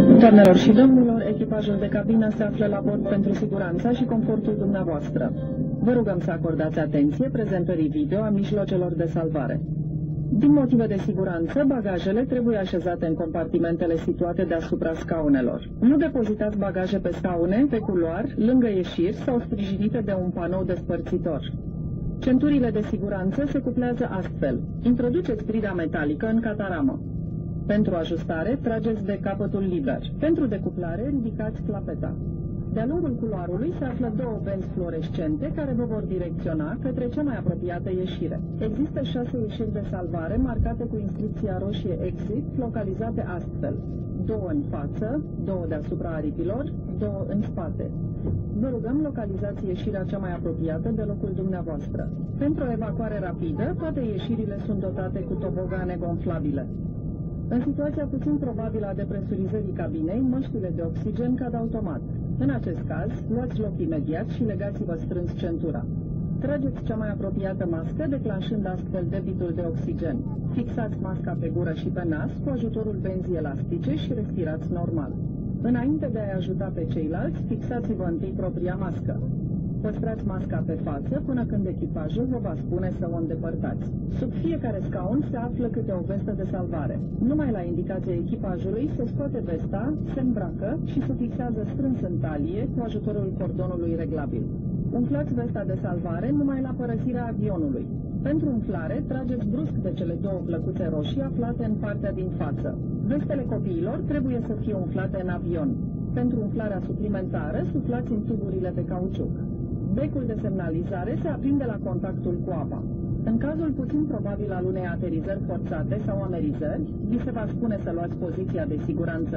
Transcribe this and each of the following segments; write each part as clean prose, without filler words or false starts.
Doamnelor și domnilor, echipajul de cabină se află la bord pentru siguranța și confortul dumneavoastră. Vă rugăm să acordați atenție prezentării video a mijloacelor de salvare. Din motive de siguranță, bagajele trebuie așezate în compartimentele situate deasupra scaunelor. Nu depozitați bagaje pe scaune, pe culoar, lângă ieșiri sau sprijinite de un panou despărțitor. Centurile de siguranță se cuplează astfel. Introduceți brida metalică în cataramă. Pentru ajustare, trageți de capătul liber. Pentru decuplare, ridicați clapeta. De-a lungul culoarului se află două benzi fluorescente care vă vor direcționa către cea mai apropiată ieșire. Există 6 ieșiri de salvare marcate cu inscripția roșie Exit, localizate astfel: 2 în față, 2 deasupra aripilor, 2 în spate. Vă rugăm, localizați ieșirea cea mai apropiată de locul dumneavoastră. Pentru o evacuare rapidă, toate ieșirile sunt dotate cu tobogane gonflabile. În situația puțin probabilă a depresurizării cabinei, măștile de oxigen cad automat. În acest caz, luați loc imediat și legați-vă strâns centura. Trageți cea mai apropiată mască, declanșând astfel debitul de oxigen. Fixați masca pe gură și pe nas cu ajutorul benzii elastice și respirați normal. Înainte de a-i ajuta pe ceilalți, fixați-vă întâi propria mască. Păstrați masca pe față până când echipajul vă va spune să o îndepărtați. Sub fiecare scaun se află câte o vestă de salvare. Numai la indicația echipajului se scoate vesta, se îmbracă și se fixează strâns în talie cu ajutorul cordonului reglabil. Umflați vesta de salvare numai la părăsirea avionului. Pentru umflare, trageți brusc de cele două plăcuțe roșii aflate în partea din față. Vestele copiilor trebuie să fie umflate în avion. Pentru umflarea suplimentară, suflați în tuburile de cauciuc. Becul de semnalizare se aprinde la contactul cu apa. În cazul puțin probabil al unei aterizări forțate sau amerizări, vi se va spune să luați poziția de siguranță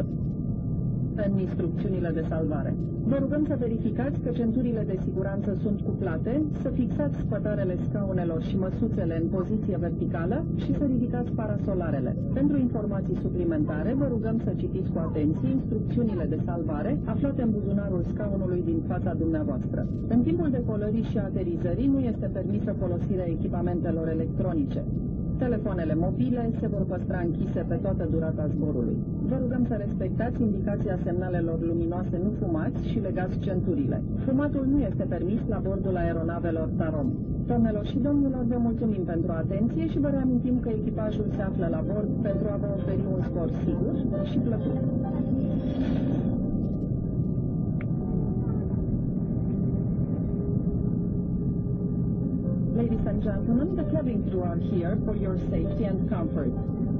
în instrucțiunile de salvare. Vă rugăm să verificați că centurile de siguranță sunt cuplate, să fixați spătarele scaunelor și măsuțele în poziție verticală și să ridicați parasolarele. Pentru informații suplimentare, vă rugăm să citiți cu atenție instrucțiunile de salvare aflate în buzunarul scaunului din fața dumneavoastră. În timpul decolării și aterizării nu este permisă folosirea echipamentelor electronice. Telefoanele mobile se vor păstra închise pe toată durata zborului. Vă rugăm să respectați indicația semnalelor luminoase nu fumați și legați centurile. Fumatul nu este permis la bordul aeronavelor Tarom. Doamnelor și domnilor, vă mulțumim pentru atenție și vă reamintim că echipajul se află la bord pentru a vă oferi un zbor sigur și plăcut. Ladies and gentlemen, the cabin crew are here for your safety and comfort.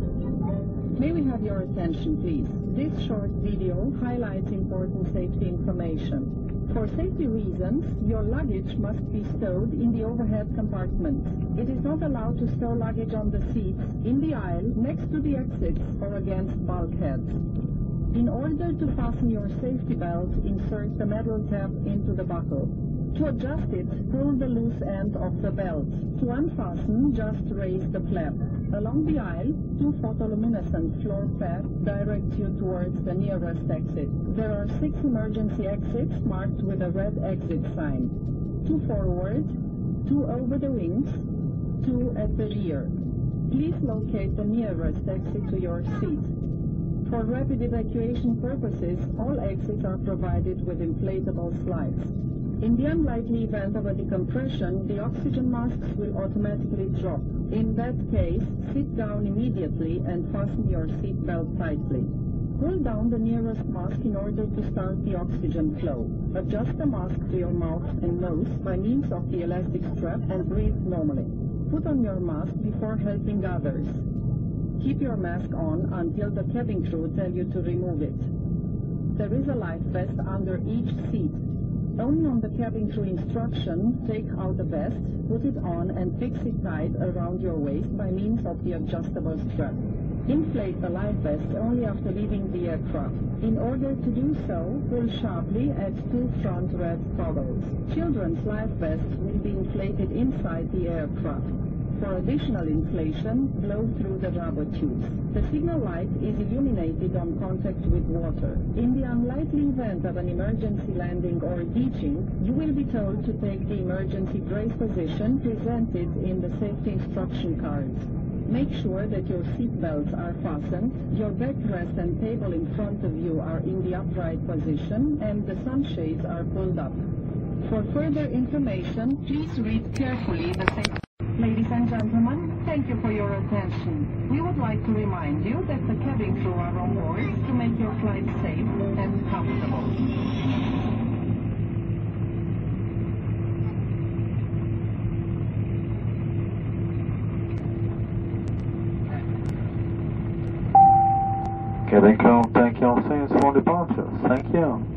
May we have your attention, please? This short video highlights important safety information. For safety reasons, your luggage must be stowed in the overhead compartments. It is not allowed to stow luggage on the seats, in the aisle, next to the exits, or against bulkheads. In order to fasten your safety belt, insert the metal tab into the buckle. To adjust it, pull the loose end of the belt. To unfasten, just raise the flap. Along the aisle, 2 photoluminescent floor paths direct you towards the nearest exit. There are 6 emergency exits marked with a red exit sign. 2 forward, 2 over the wings, 2 at the rear. Please locate the nearest exit to your seat. For rapid evacuation purposes, all exits are provided with inflatable slides. In the unlikely event of a decompression, the oxygen masks will automatically drop. In that case, sit down immediately and fasten your seat belt tightly. Pull down the nearest mask in order to start the oxygen flow. Adjust the mask to your mouth and nose by means of the elastic strap and breathe normally. Put on your mask before helping others. Keep your mask on until the cabin crew tell you to remove it. There is a life vest under each seat. Only on the cabin crew instruction, take out the vest, put it on and fix it tight around your waist by means of the adjustable strap. Inflate the life vest only after leaving the aircraft. In order to do so, pull sharply at 2 front red toggles. Children's life vests will be inflated inside the aircraft. For additional inflation, blow through the rubber tubes. The signal light is illuminated on contact with water. In the unlikely event of an emergency landing or ditching, you will be told to take the emergency brace position presented in the safety instruction cards. Make sure that your seat belts are fastened, your backrest and table in front of you are in the upright position, and the sunshades are pulled up. For further information, please read carefully the safety. Ladies and gentlemen, thank you for your attention. We would like to remind you that the cabin crew are on board to make your flight safe and comfortable. Cabin crew, thank you all soon for departure. Thank you.